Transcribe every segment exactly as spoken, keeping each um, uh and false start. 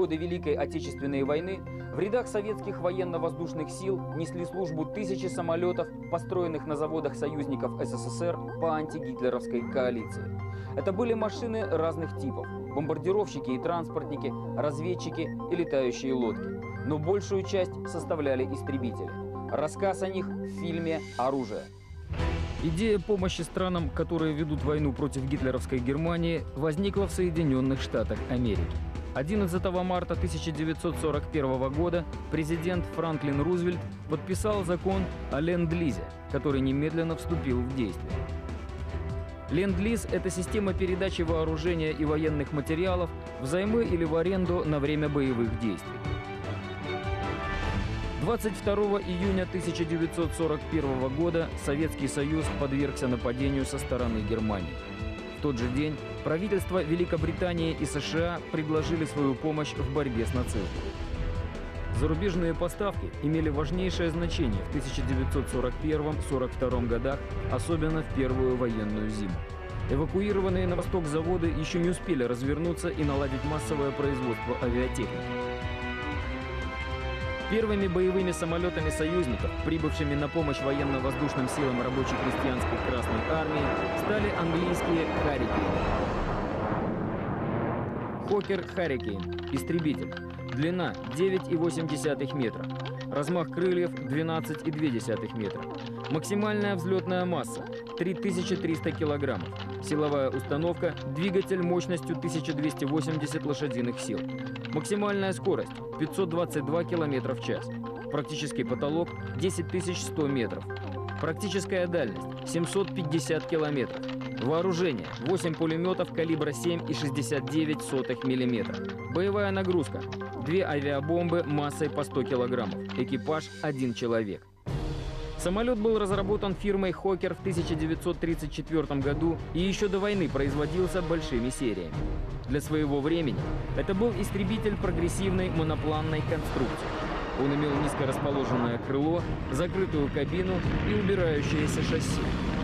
годы Великой Отечественной войны в рядах советских военно-воздушных сил несли службу тысячи самолетов, построенных на заводах союзников СССР по антигитлеровской коалиции. Это были машины разных типов – бомбардировщики и транспортники, разведчики и летающие лодки. Но большую часть составляли истребители. Рассказ о них в фильме «Оружие». Идея помощи странам, которые ведут войну против гитлеровской Германии, возникла в Соединенных Штатах Америки. одиннадцатого марта тысяча девятьсот сорок первого года президент Франклин Рузвельт подписал закон о Ленд-лизе, который немедленно вступил в действие. Ленд-лиз – это система передачи вооружения и военных материалов взаймы или в аренду на время боевых действий. двадцать второго июня тысяча девятьсот сорок первого года Советский Союз подвергся нападению со стороны Германии. В тот же день правительства Великобритании и США предложили свою помощь в борьбе с нацизмом. Зарубежные поставки имели важнейшее значение в тысяча девятьсот сорок первом — сорок втором годах, особенно в первую военную зиму. Эвакуированные на восток заводы еще не успели развернуться и наладить массовое производство авиатехники. Первыми боевыми самолетами союзников, прибывшими на помощь военно-воздушным силам рабоче-крестьянской Красной Армии, стали английские «Харрикейны». Хокер «Харрикейн» – истребитель. Длина девять и восемь десятых метра. Размах крыльев двенадцать и две десятых метра. Максимальная взлетная масса – три тысячи триста килограммов. Силовая установка – двигатель мощностью тысяча двести восемьдесят лошадиных сил. Максимальная скорость – пятьсот двадцать два километра в час. Практический потолок – десять тысяч сто метров. Практическая дальность – семьсот пятьдесят километров. Вооружение – восемь пулеметов калибра семь и шестьдесят девять сотых миллиметра. Боевая нагрузка – две авиабомбы массой по сто килограммов. Экипаж – один человек. Самолет был разработан фирмой «Хокер» в тысяча девятьсот тридцать четвёртом году и еще до войны производился большими сериями. Для своего времени это был истребитель прогрессивной монопланной конструкции. Он имел низко расположенное крыло, закрытую кабину и убирающееся шасси.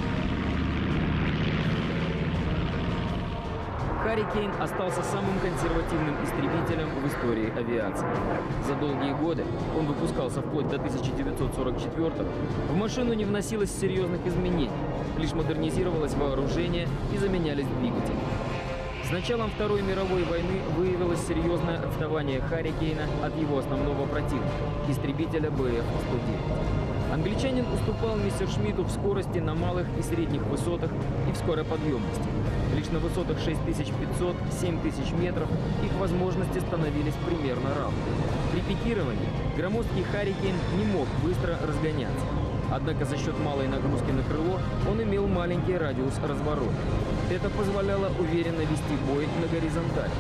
«Харрикейн» остался самым консервативным истребителем в истории авиации. За долгие годы, он выпускался вплоть до тысяча девятьсот сорок четвёртого, в машину не вносилось серьезных изменений, лишь модернизировалось вооружение и заменялись двигатели. С началом Второй мировой войны выявилось серьезное отставание «Харрикейна» от его основного противника – истребителя Бэ Эф сто девять. Англичанин уступал Мессершмитту в скорости на малых и средних высотах и в скороподъемности. Лишь на высотах шесть тысяч пятьсот — семь тысяч метров их возможности становились примерно равны. При пикировании громоздкий «Харрикейн» не мог быстро разгоняться. Однако за счет малой нагрузки на крыло он имел маленький радиус разворота. Это позволяло уверенно вести бой на горизонтали.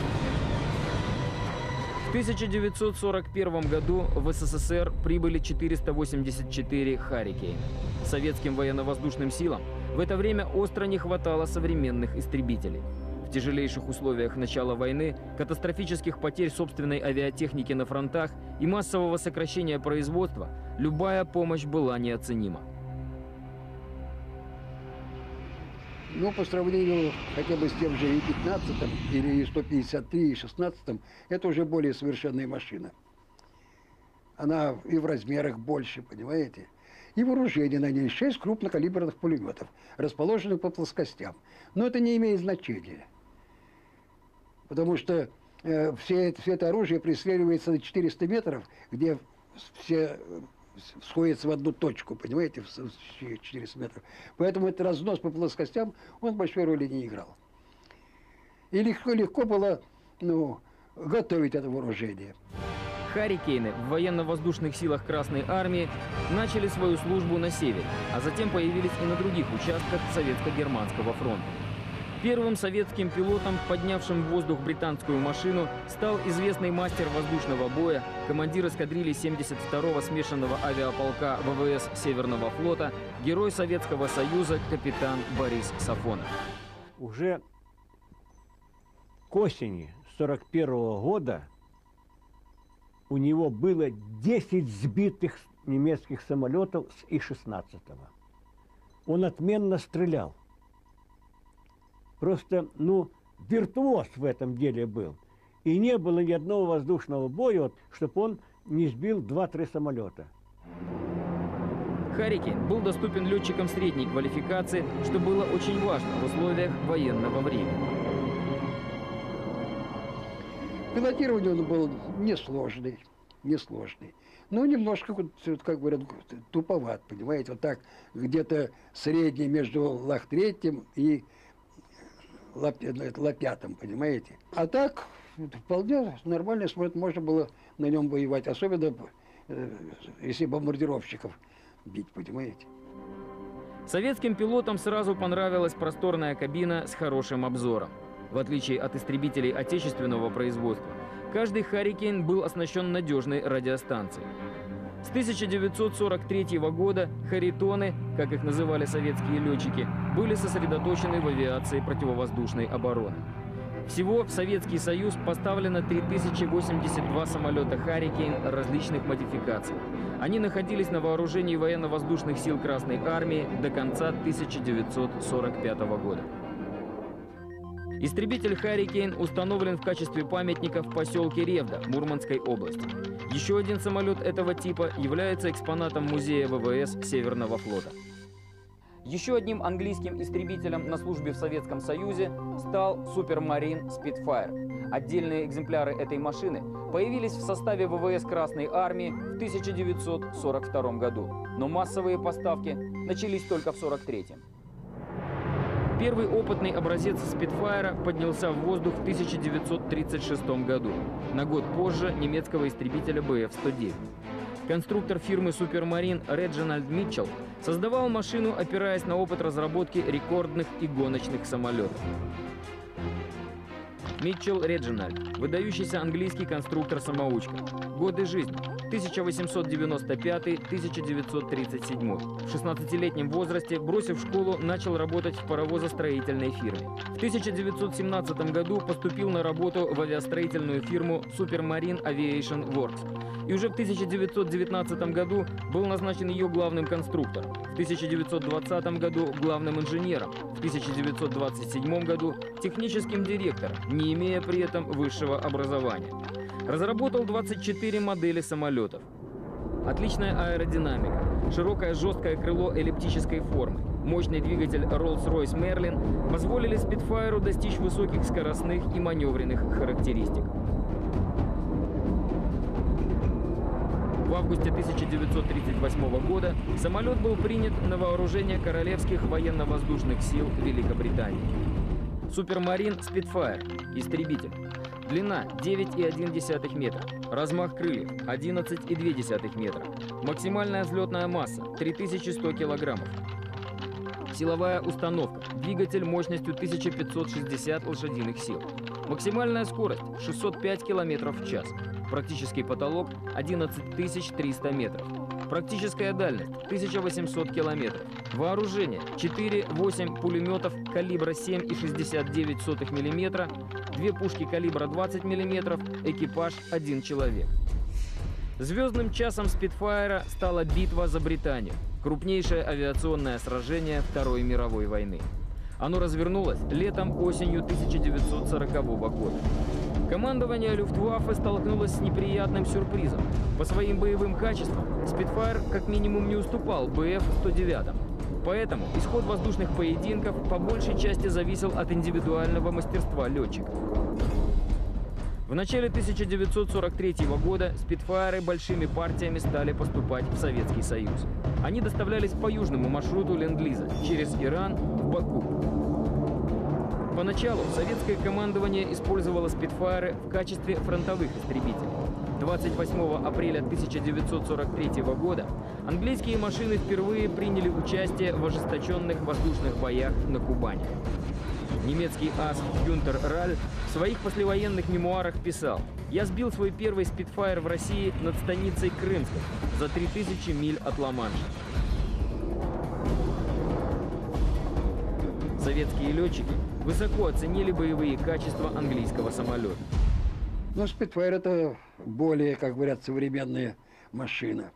В тысяча девятьсот сорок первом году в СССР прибыли четыреста восемьдесят четыре «Харрикейна». Советским военно-воздушным силам в это время остро не хватало современных истребителей. В тяжелейших условиях начала войны, катастрофических потерь собственной авиатехники на фронтах и массового сокращения производства, любая помощь была неоценима. Ну, по сравнению хотя бы с тем же И пятнадцать или И сто пятьдесят три, И шестнадцать, это уже более совершенная машина. Она и в размерах больше, понимаете? И вооружение на ней шесть крупнокалиберных пулеметов, расположенных по плоскостям. Но это не имеет значения. Потому что э, все, все это оружие преследуется на четыреста метров, где все сходятся в одну точку, понимаете, в четыреста метров. Поэтому этот разнос по плоскостям, он большой роли не играл. И легко, легко было, ну, готовить это вооружение. «Харрикейны» в военно-воздушных силах Красной Армии начали свою службу на севере, а затем появились и на других участках Советско-Германского фронта. Первым советским пилотом, поднявшим в воздух британскую машину, стал известный мастер воздушного боя, командир эскадрильи семьдесят второго смешанного авиаполка вэ вэ эс Северного флота, герой Советского Союза капитан Борис Сафонов. Уже к осени сорок первого года у него было десять сбитых немецких самолетов с И шестнадцать. Он отменно стрелял. Просто, ну, виртуоз в этом деле был. И не было ни одного воздушного боя, вот, чтобы он не сбил два-три самолета. «Харрикейн» был доступен летчикам средней квалификации, что было очень важно в условиях военного времени. Пилотирование он был несложный, несложный. Но немножко, как говорят, туповат, понимаете, вот так где-то средний между Лах-третьим и Ла-пятым, понимаете. А так вполне нормально смотрит, можно было на нем воевать, особенно если бомбардировщиков бить, понимаете. Советским пилотам сразу понравилась просторная кабина с хорошим обзором. В отличие от истребителей отечественного производства, каждый «Харрикейн» был оснащен надежной радиостанцией. С тысяча девятьсот сорок третьего года «Харритоны», как их называли советские летчики, были сосредоточены в авиации противовоздушной обороны. Всего в Советский Союз поставлено три тысячи восемьдесят два самолета «Харрикейн» различных модификаций. Они находились на вооружении военно-воздушных сил Красной Армии до конца тысяча девятьсот сорок пятого года. Истребитель «Харрикейн» установлен в качестве памятника в поселке Ревда Мурманской области. Еще один самолет этого типа является экспонатом музея ВВС Северного флота. Еще одним английским истребителем на службе в Советском Союзе стал Супермарин Spitfire. Отдельные экземпляры этой машины появились в составе ВВС Красной Армии в тысяча девятьсот сорок втором году, но массовые поставки начались только в сорок третьем. Первый опытный образец «Спитфайра» поднялся в воздух в тысяча девятьсот тридцать шестом году, на год позже немецкого истребителя Бэ Эф сто девять. Конструктор фирмы «Супермарин» Реджинальд Митчелл создавал машину, опираясь на опыт разработки рекордных и гоночных самолетов. Митчелл Реджинальд – выдающийся английский конструктор-самоучка. Годы жизни – тысяча восемьсот девяносто пятый — тысяча девятьсот тридцать седьмой. В шестнадцатилетнем возрасте, бросив школу, начал работать в паровозостроительной фирме. В тысяча девятьсот семнадцатом году поступил на работу в авиастроительную фирму Supermarine Aviation Works. И уже в тысяча девятьсот девятнадцатом году был назначен ее главным конструктором. В тысяча девятьсот двадцатом году главным инженером. В тысяча девятьсот двадцать седьмом году техническим директором, не имея при этом высшего образования. Разработал двадцать четыре модели самолетов. Отличная аэродинамика, широкое жесткое крыло эллиптической формы, мощный двигатель Rolls-Royce Merlin позволили Спитфайру достичь высоких скоростных и маневренных характеристик. В августе тысяча девятьсот тридцать восьмого года самолет был принят на вооружение Королевских военно-воздушных сил Великобритании. Супермарин Спитфайр, истребитель. Длина девять и одна десятая метра, размах крыльев одиннадцать и две десятых метра, максимальная взлетная масса три тысячи сто килограммов. Силовая установка, двигатель мощностью тысяча пятьсот шестьдесят лошадиных сил, максимальная скорость шестьсот пять километров в час, практический потолок одиннадцать тысяч триста метров. Практическая дальность тысяча восемьсот километров. Вооружение четыре-восемь пулеметов калибра семь и шестьдесят девять сотых миллиметра, две пушки калибра двадцать миллиметров, экипаж один человек. Звездным часом Спитфайра стала битва за Британию, крупнейшее авиационное сражение Второй мировой войны. Оно развернулось летом-осенью тысяча девятьсот сорокового года. Командование Люфтваффе столкнулось с неприятным сюрпризом. По своим боевым качествам Спитфайр как минимум не уступал Бэ Эф сто девять. Поэтому исход воздушных поединков по большей части зависел от индивидуального мастерства летчика. В начале тысяча девятьсот сорок третьего года Спитфайры большими партиями стали поступать в Советский Союз. Они доставлялись по южному маршруту Ленд-Лиза через Иран в Баку. Поначалу советское командование использовало Спитфайры в качестве фронтовых истребителей. двадцать восьмого апреля тысяча девятьсот сорок третьего года английские машины впервые приняли участие в ожесточенных воздушных боях на Кубани. Немецкий ас Гюнтер Раль в своих послевоенных мемуарах писал: «Я сбил свой первый Спитфайр в России над станицей Крымской за три тысячи миль от Ла-Манша». Советские летчики высоко оценили боевые качества английского самолета. Но Спитфайр — это более, как говорят, современная машина.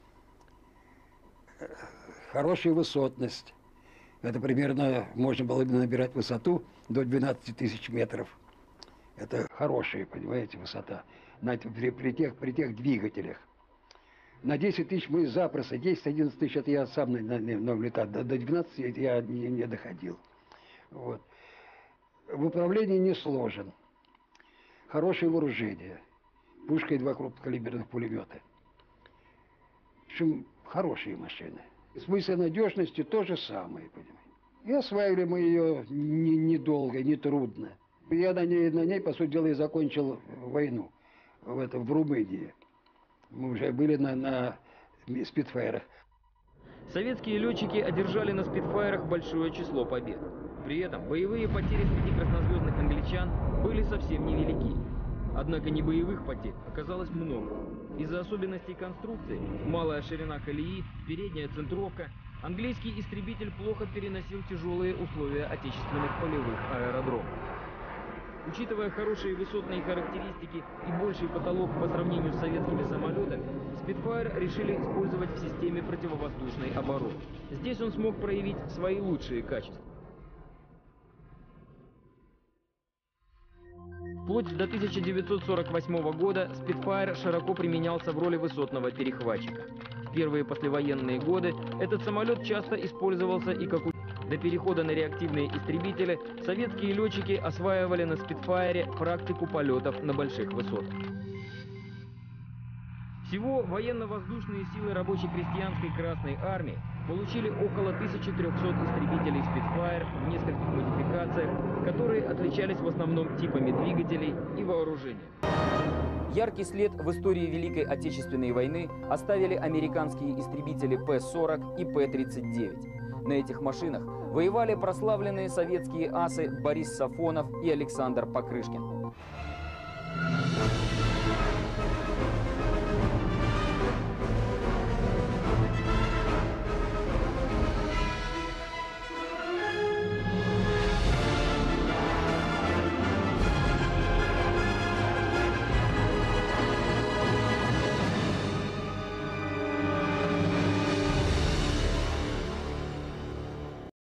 Хорошая высотность. Это примерно можно было набирать высоту до двенадцати тысяч метров. Это хорошая, понимаете, высота на, при, при, тех, при тех двигателях. На десять тысяч мы запросто, десять-одиннадцать тысяч, это я сам на, на, на летал, до, до двенадцати я не, не доходил. Вот. В управлении не сложен. Хорошее вооружение. Пушка и два крупнокалиберных пулемета. В общем, хорошие машины. В смысле надежности то же самое, понимаете. И осваивали мы ее недолго, не трудно. Я на ней, на ней, по сути дела, и закончил войну в, этом, в Румынии. Мы уже были на, на спитфайрах. Советские летчики одержали на спитфайрах большое число побед. При этом боевые потери среди краснозвездных англичан были совсем невелики. Однако небоевых потерь оказалось много. Из-за особенностей конструкции, малая ширина колеи, передняя центровка, английский истребитель плохо переносил тяжелые условия отечественных полевых аэродромов. Учитывая хорошие высотные характеристики и больший потолок по сравнению с советскими самолетами, Спитфайр решили использовать в системе противовоздушной обороны. Здесь он смог проявить свои лучшие качества. Вплоть до тысяча девятьсот сорок восьмого года Спитфайр широко применялся в роли высотного перехватчика. В первые послевоенные годы этот самолет часто использовался и как учебный. До перехода на реактивные истребители советские летчики осваивали на Спитфайре практику полетов на больших высотах. Всего военно-воздушные силы рабоче-крестьянской Красной Армии получили около тысячи трёхсот истребителей Спитфайр в нескольких модификациях, которые отличались в основном типами двигателей и вооружения. Яркий след в истории Великой Отечественной войны оставили американские истребители П сорок и П тридцать девять. На этих машинах воевали прославленные советские асы Борис Сафонов и Александр Покрышкин.